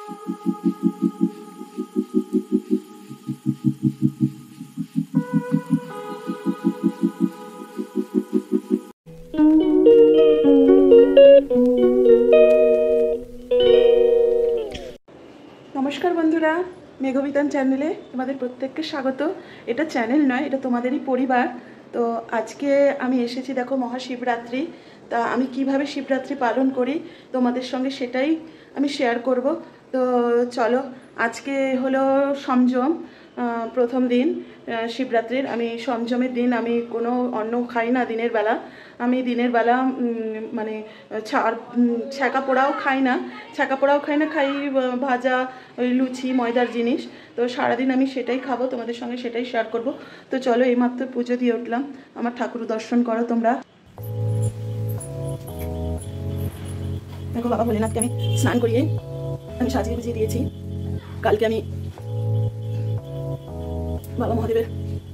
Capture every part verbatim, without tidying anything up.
नमस्कार बंधुरा मेघवितान चैनेले तुम्हारे प्रत्येकके स्वागत। এটা চ্যানেল নয়, এটা তোমাদেরই পরিবার। তো আজকে আমি এসেছি দেখো মহাশিবরাত্রি। তা আমি কিভাবে শিবরাত্রি পালন করি তোমাদের সঙ্গে সেটাই আমি শেয়ার করব। তো চলো, আজকে হলো সংযম প্রথম দিন শিবরাত্রির। আমি সংযমের দিন আমি কোনো অন্ন খাই না দিনের বেলা। আমি দিনের বেলা মানে ছাড় ছ্যাঁকা পোড়াও খাই না, ছ্যাঁকা পোড়াও খাই না, খাই ভাজা ওই লুচি ময়দার জিনিস। তো সারাদিন আমি সেটাই খাবো, তোমাদের সঙ্গে সেটাই শেয়ার করব। তো চলো, এইমাত্র পুজো দিয়ে উঠলাম, আমার ঠাকুর দর্শন করো তোমরা। দেখো বাবা ভোলেনাথকে আমি স্নান করিয়ে আমি সাজিয়ে বুঝিয়ে দিয়েছি। কালকে আমি বাবা মহাদেবের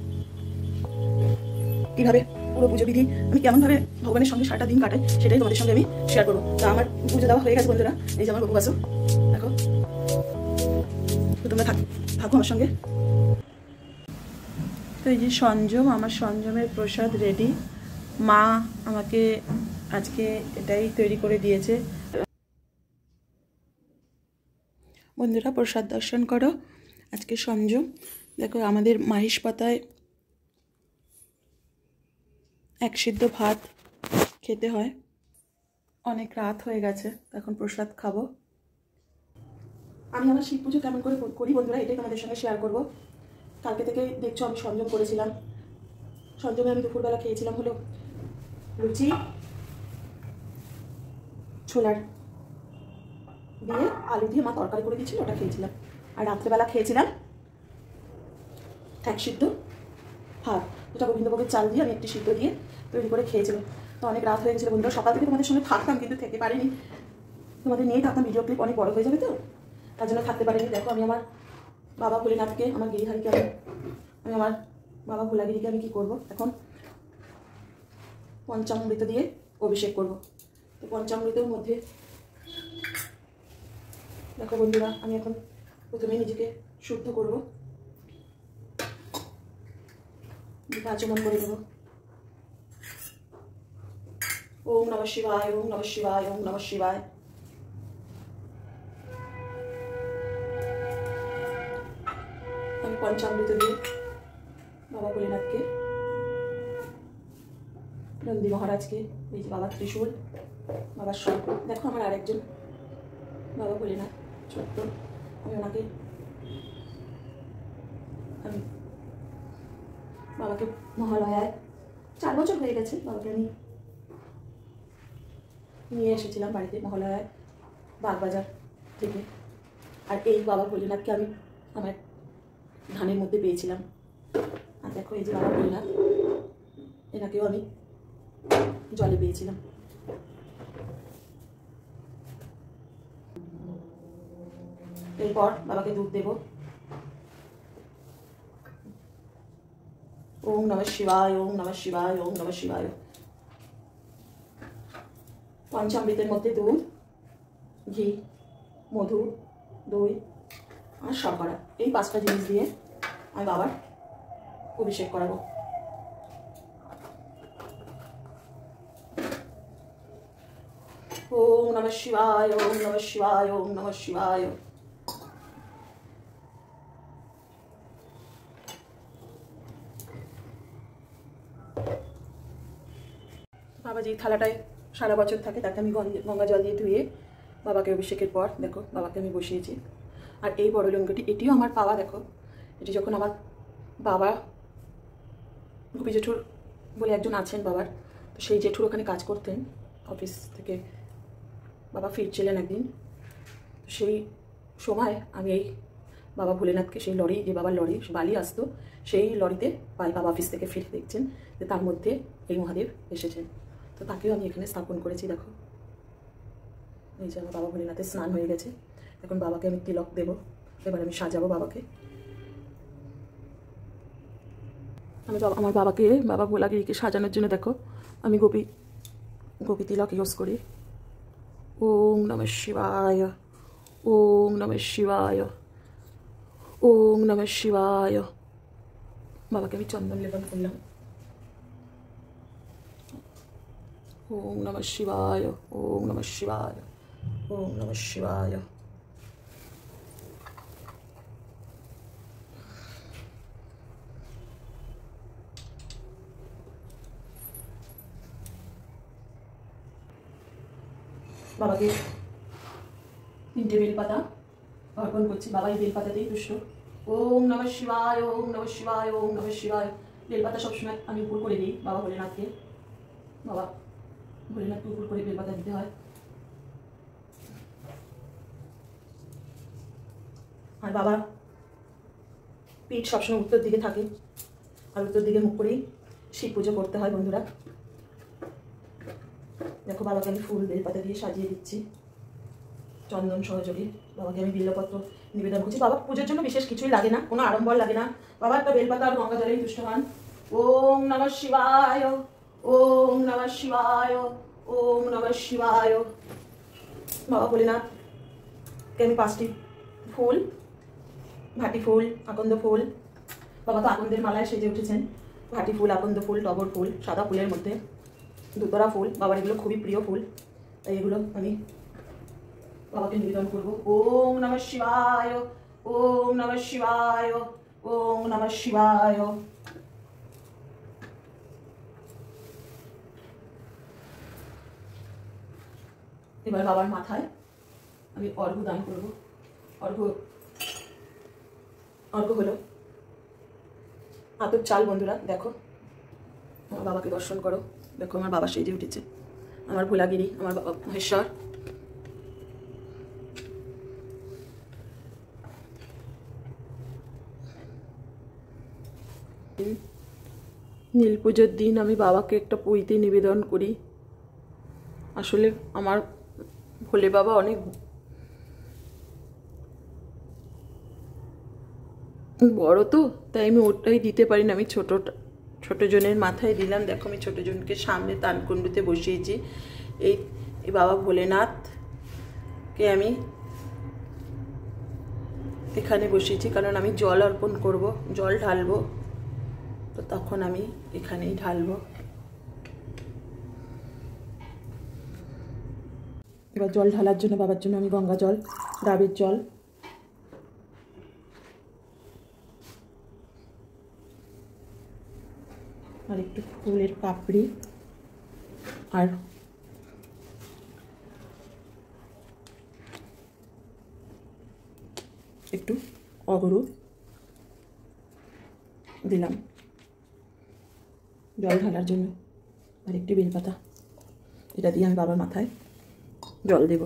কীভাবে পুরো পুজো বিধি আমি কেমনভাবে ভগবানের সঙ্গে সারাটা দিন কাটাই সেটাই তোমাদের সঙ্গে আমি শেয়ার করবো। তা আমার পুজো দেওয়া হয়ে গেছে বন্ধুরা, এই যে আমার বাবু বাসো দেখো। তো তোমরা থাক থাকো আমার সঙ্গে। তো এই যে সংযম, আমার সংযমের প্রসাদ রেডি। মা আমাকে আজকে এটাই তৈরি করে দিয়েছে। বন্ধুরা প্রসাদ দর্শন করো। আজকে সংযম দেখো, আমাদের মাহিষ পাতায় এক সিদ্ধ ভাত খেতে হয়। অনেক রাত হয়ে গেছে, এখন প্রসাদ খাবো। আমি আমার শিব পুজো কেমন করে করি বন্ধুরা এটাই তোমাদের সঙ্গে শেয়ার করব। কালকে থেকে দেখছো আমি সংযম করেছিলাম। সংযমে আমি দুপুরবেলা খেয়েছিলাম হলো লুচি ছোলার দিয়ে আলু দিয়ে মা তরকারি করে দিয়েছিল, ওটা খেয়েছিলাম। আর রাত্রেবেলা খেয়েছিলাম এক সিদ্ধ ভাত, যেটা গোবিন্দভোগের চাল দিয়ে আমি একটি সিদ্ধ দিয়ে তৈরি করে খেয়েছিলাম। তো অনেক রাত হয়ে গেছিলো বন্ধুরা, সকাল থেকে তোমাদের সঙ্গে থাকতাম কিন্তু থেকে পারিনি, তোমাদের নিয়েই থাকতাম। ভিডিও ক্লিপ অনেক বড় হয়ে যাবে, তো তার জন্য থাকতে পারিনি। দেখো আমি আমার বাবা ভোলেনাথকে, আমার গিরিধারীকে আমি আমি আমার বাবা ভোলাগিরিকে আমি কী করবো এখন পঞ্চামৃত দিয়ে অভিষেক করব। তো পঞ্চামৃতের মধ্যে দেখো বন্ধুরা, আমি এখন প্রথমে নিজেকে শুদ্ধ করব, আচমন করে দেবো। ওম নমঃ শিবায়, ওম নমঃ শিবায়, ওম নমঃ শিবায়। আমি পঞ্চামৃত দিয়ে বাবা ভোলেনাথকে, নন্দী মহারাজকে, এই যে বাবা ত্রিশূল, বাবার সব দেখো আমার আরেকজন বাবা ভোলেনাথ ছোট্ট, আমি ওনাকে আমি বাবাকে মহালয়ায় চার বছর হয়ে গেছে বাবাকে আমি নিয়ে এসেছিলাম বাড়িতে মহালয়ায় বাগবাজার থেকে। আর এই বাবা ভোলেনাথকে আমি আমার ধানের মধ্যে পেয়েছিলাম। আর দেখো এই যে বাবা ভোলেনাথ, এনাকেও আমি জলে পেয়েছিলাম। এরপর বাবাকে দুধ দেব। ওম নমঃ শিবায়, ওম নমঃ শিবায়, ওম নমঃ শিবায়। পঞ্চামৃতের মধ্যে দুধ, ঘি, মধু, দই আর শর্করা, এই পাঁচটা জিনিস দিয়ে আমি বাবার অভিষেক করাবো। ওম নমঃ শিবায়, ওম নমঃ শিবায়, ওম নমঃ শিবায়। বাবা যে থালাটায় সারা বছর থাকে তাকে আমি গঙ্গা জল দিয়ে ধুয়ে বাবাকে অভিষেকের পর দেখো বাবাকে আমি বসিয়েছি। আর এই বড় লঙ্কাটি, এটিও আমার পাওয়া। দেখো এটি যখন আমার বাবা গোপী জেঠুর বলে একজন আছেন বাবার, তো সেই জেঠুর ওখানে কাজ করতেন, অফিস থেকে বাবা ফিরছিলেন একদিন, তো সেই সময় আমি এই বাবা ভোলেনাথকে সেই লরি, যে বাবার লরি বালি আসতো, সেই লরিতে পাই বাবা অফিস থেকে ফিরে দেখছেন যে তার মধ্যে এই মহাদেব এসেছেন। তো তাকেও আমি এখানে স্থাপন করেছি। দেখো এই যে আমার বাবা ভোলেনাথের স্নান হয়ে গেছে, এখন বাবাকে আমি তিলক দেবো, এবার আমি সাজাবো বাবাকে। আমি আমার বাবাকে, বাবা ভোলাগিরিকে সাজানোর জন্য দেখো আমি গোপী গোপী তিলক ইউজ করি। ওম নমঃ শিবায়, ওম নমঃ শিবায়, ওম নমঃ শিবায়। বাবাকে আমি চন্দন লেপন করলাম। ওম নমঃ শিবায়, ওম নমঃ শিবায়, ওম নমঃ শিবায়। বাবাকে তিনটে বেলপাতা অর্পণ করছি। বাবা এই বেলপাতাতেই তুষ্ট। ওম নমঃ শিবায়, ওম নমঃ শিবায়, ওম নমঃ শিবায়। বেলপাতা সবসময় আমি উপর করে দিই বাবা ভোলেনাথকে। বাবা ভোলেনাথকে উপর করে বেলপাতা দিতে হয়। আর বাবা পিঠ সবসময় উত্তর দিকে থাকে, আর উত্তর দিকে মুখ করেই শিব পুজো করতে হয় বন্ধুরা। দেখো বাবাকে আমি ফুল বেলপাতা দিয়ে সাজিয়ে দিচ্ছি চন্দন সহযোগে। বাবাকে আমি বিল্লপত্র নিবেদন করছি। বাবা পুজোর জন্য বিশেষ কিছুই লাগে না, কোনো আড়ম্বর লাগে না। বাবা একটা বেলপাতা আর গঙ্গা জলেই তুষ্ট হন। ওম নমঃ শিবায়, ওম নমঃ শিবায়, ওম নমঃ শিবায়। বাবা ভোলেনাথকে আমি পাঁচটি ফুল, ভাটি ফুল, আকন্দ ফুল, বাবা তো আকন্দের মালায় সেজে উঠেছেন। ভাটি ফুল, আকন্দ ফুল, টগর ফুল, সাদা ফুলের মধ্যে দুতরা ফুল, বাবার এগুলো খুবই প্রিয় ফুল, তাই এগুলো আমি বাবাকে নিবেদন করবো। ওম নমঃ শিবায়, ওম নমঃ শিবায়, ওম নমঃ শিবায়। এবার বাবার মাথায় আমি অর্ঘ্য দান করব। অর্ঘ্য অর্ঘ্য হলো আতপ চাল বন্ধুরা। দেখো আমার বাবাকে দর্শন করো। দেখো আমার বাবা সেজে উঠেছে, আমার ভোলাগিরি, আমার বাবা মহেশ্বর। নীল পুজোর দিন আমি বাবাকে একটা পৈতে নিবেদন করি। আসলে আমার ভোলে বাবা অনেক বড় তো, তাই আমি ওটাই দিতে পারি না। আমি ছোটোটা ছোটো জনের মাথায় দিলাম। দেখো আমি ছোটো জনকে সামনে তানকুণ্ডুতে বসিয়েছি। এই এই বাবা ভোলেনাথকে আমি এখানে বসিয়েছি, কারণ আমি জল অর্পণ করব, জল ঢালবো, তো তখন আমি এখানেই ঢালবো। এবার জল ঢালার জন্য বাবার জন্য আমি গঙ্গা জল, ডাবের জল, আর একটু ফুলের পাপড়ি, আর একটু অগরু দিলাম জল ঢালার জন্য, আর একটি বেলপাতা। এটা দিয়ে আমি বাবার মাথায় জল দেব।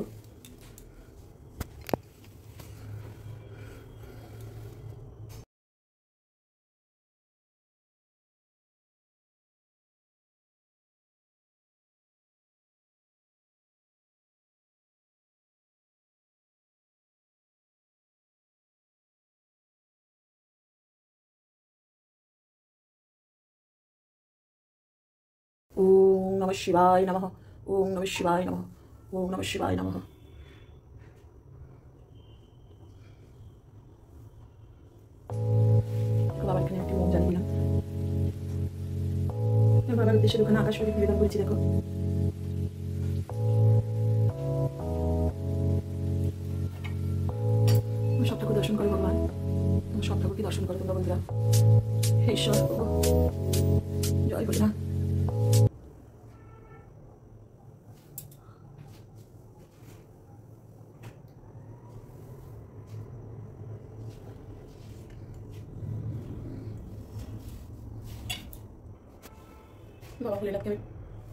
ওম নমঃ শিবায় নমঃ, ওম নমঃ শিবায় নমঃ, ওম নমঃ শিবায় নমঃ। বাবার এখানে একটি মোম জ্বালিয়ে দিলাম। বাবার উদ্দেশ্যে ওখানে আকাশ প্রদীপ নিবেদন করেছি। দেখো সব ঠাকুর দর্শন করো ভগবান, সব ঠাকুরকে দর্শন করো তোমরা বন্ধুরা। হে ঈশ্বর, জয় ভোলেনাথ। বাবা ভোলেনাথকে আমি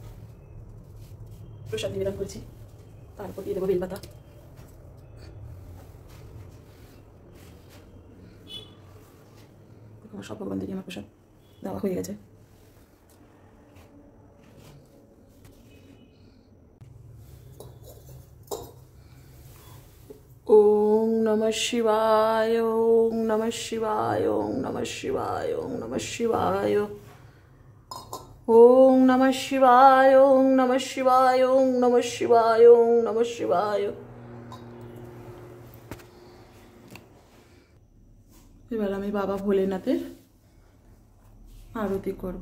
প্রসাদ নিবেদন করেছি, তারপর দিয়ে দেবো বেলপাতা। আমার সব ভগবান থেকে আমার প্রসাদ দেওয়া হয়ে গেছে। ওম নমঃ শিবায়, ওম নমঃ শিবায়, ওম নমঃ শিবায়, ওম নমঃ শিবায়, ওম নমঃ শিবায়, ওম নমঃ শিবায়, ওম নমঃ শিবায়, ওম নমঃ শিবায়। এবার আমি বাবা ভোলেনাথের আরতি করব।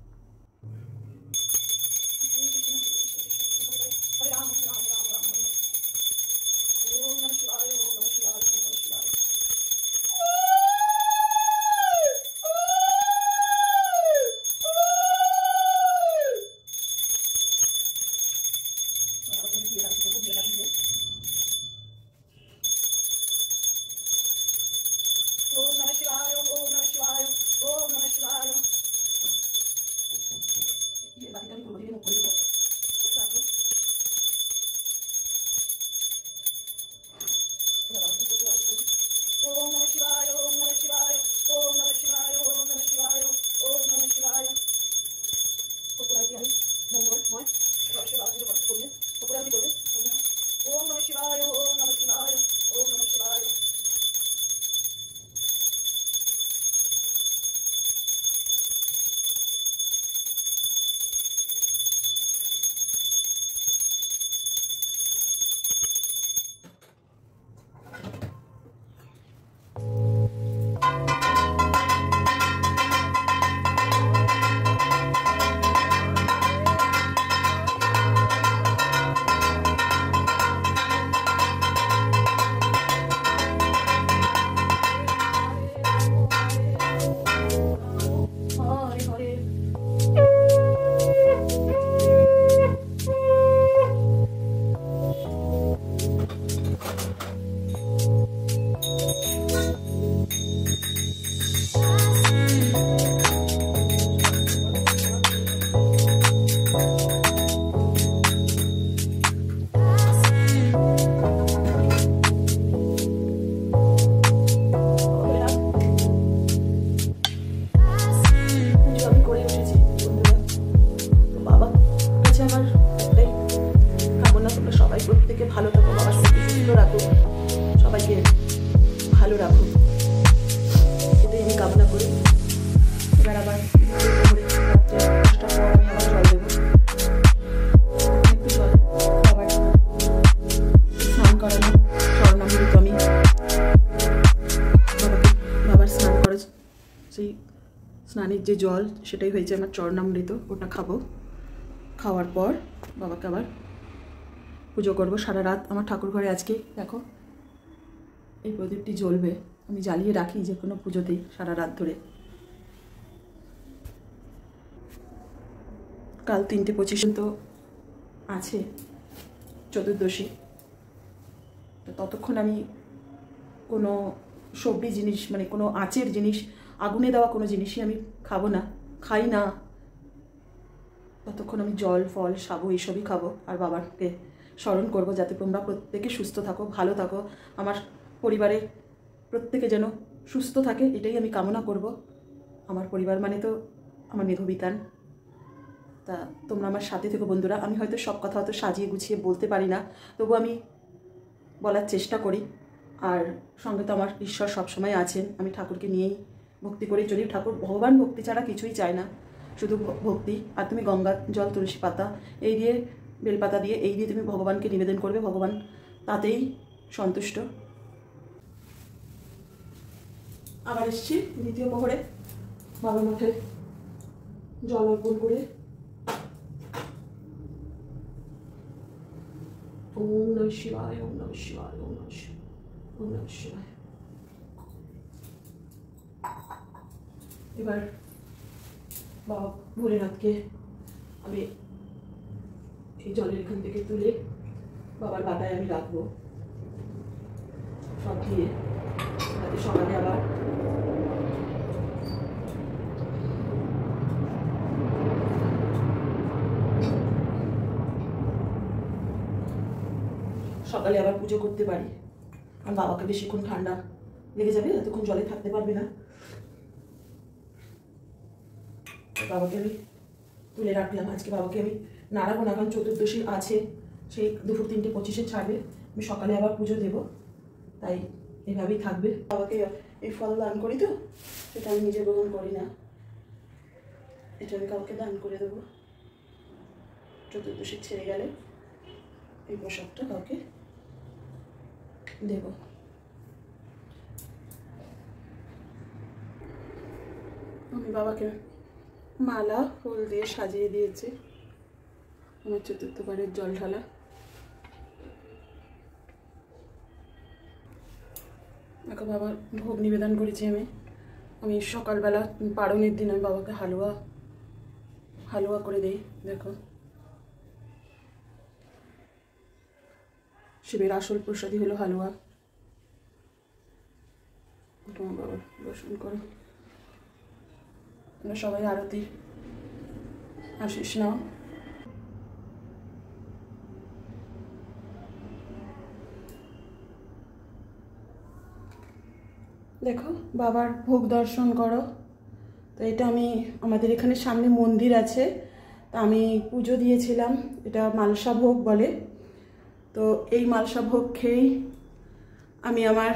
স্নানের যে জল সেটাই হয়েছে আমার চরণামৃত, ওটা খাবো। খাওয়ার পর বাবাকে আবার পুজো করবো। সারা রাত আমার ঠাকুর ঘরে আজকে দেখো এই প্রদীপটি জ্বলবে, আমি জ্বালিয়ে রাখি যে কোনো পুজোতেই সারা রাত ধরে। কাল তিনটে পঁচিশ তো আছে চতুর্দশী, তো ততক্ষণ আমি কোনো সবজি জিনিস মানে কোনো আঁচের জিনিস, আগুনে দেওয়া কোনো জিনিসই আমি খাবো না, খাই না। ততক্ষণ আমি জল ফল সাবু এইসবই খাবো আর বাবাকে স্মরণ করবো যাতে তোমরা প্রত্যেকে সুস্থ থাকো, ভালো থাকো, আমার পরিবারের প্রত্যেকে যেন সুস্থ থাকে, এটাই আমি কামনা করব। আমার পরিবার মানে তো আমার মেধবিতান, তা তোমরা আমার সাথে থেকো বন্ধুরা। আমি হয়তো সব কথা হয়তো সাজিয়ে গুছিয়ে বলতে পারি না, তবু আমি বলার চেষ্টা করি। আর সঙ্গে তো আমার ঈশ্বর সবসময় আছেন, আমি ঠাকুরকে নিয়েই ভক্তি করি চলি। ঠাকুর ভগবান ভক্তি ছাড়া কিছুই চায় না, শুধু ভক্তি। আর তুমি গঙ্গা জল তুলসী পাতা এই দিয়ে বেলপাতা দিয়ে এই দিয়ে তুমি ভগবানকে নিবেদন করবে, ভগবান তাতেই সন্তুষ্ট। আবার এসছি দ্বিতীয় প্রহরে বাবার মাঠে জল অর্পণ করে। ওম নমঃ শিবায়, ওম নমঃ শিবায়, ওম নমঃ শিবায়, ওম নমঃ শিবায়। এবার বাবা ভোলেনাথকে আমি এই জলের এখান থেকে তুলে বাবার বাটায় আমি রাখবো সব দিয়ে, যাতে সকালে আবার সকালে আবার পুজো করতে পারি। কারণ বাবাকে বেশিক্ষণ ঠান্ডা লেগে যাবে, এতক্ষণ জলে থাকতে পারবে না। বাবাকে আমি তুলে রাখলাম। আজকে বাবাকে আমি নাড়াবো না, কারণ চতুর্দশী আছে, সেই দুপুর তিনটে পঁচিশে ছাড়বে, আমি সকালে আবার পুজো দেব, তাই এভাবেই থাকবে। বাবাকে এই ফল দান করি তো, সেটা আমি নিজে গ্রহণ করি না, এটা আমি কাউকে দান করে দেবো। চতুর্দশী ছেড়ে গেলে এই প্রসাদটা কাউকে দেব। বাবাকে মালা ফুল দিয়ে সাজিয়ে দিয়েছে। আমার চতুর্থবারের জল ঢালা। এখন বাবার ভোগ নিবেদন করেছি আমি। আমি সকালবেলা পারণের দিন আমি বাবাকে হালুয়া হালুয়া করে দিই। দেখো, শিবের আসল প্রসাদী হলো হালুয়া। তোমার বাবা দর্শন করো, তোমরা সবাই আরতি আশিস নাও। দেখো, বাবার ভোগ দর্শন করো। তো এটা আমি, আমাদের এখানে সামনে মন্দির আছে, তা আমি পুজো দিয়েছিলাম। এটা মালসা ভোগ বলে। তো এই মালসা ভোগ খেয়েই আমি আমার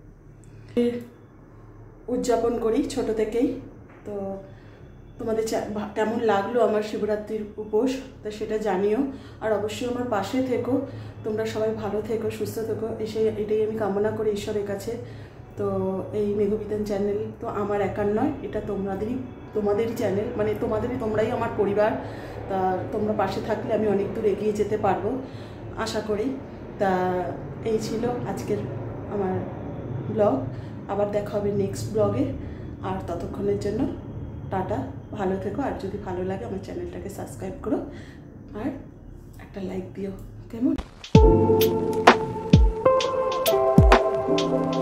উদযাপন করি ছোট থেকেই। তো তোমাদের কেমন লাগলো আমার শিবরাত্রির উপোস, তা সেটা জানিও। আর অবশ্যই আমার পাশে থেকো, তোমরা সবাই ভালো থেকো, সুস্থ থেকো, এসে এটাই আমি কামনা করি ঈশ্বরের কাছে। তো এই মেঘবিতান চ্যানেল তো আমার একার নয়, এটা তোমাদেরই তোমাদেরই চ্যানেল, মানে তোমাদেরই, তোমরাই আমার পরিবার। তা তোমরা পাশে থাকলে আমি অনেক দূর এগিয়ে যেতে পারবো আশা করি। তা এই ছিল আজকের আমার ব্লগ। আবার দেখা হবে নেক্সট ব্লগে। আর ততক্ষণের জন্য টাটা, ভালো থেকো। আর যদি ভালো লাগে আমার চ্যানেলটাকে সাবস্ক্রাইব করো আর একটা লাইক দিও, কেমন?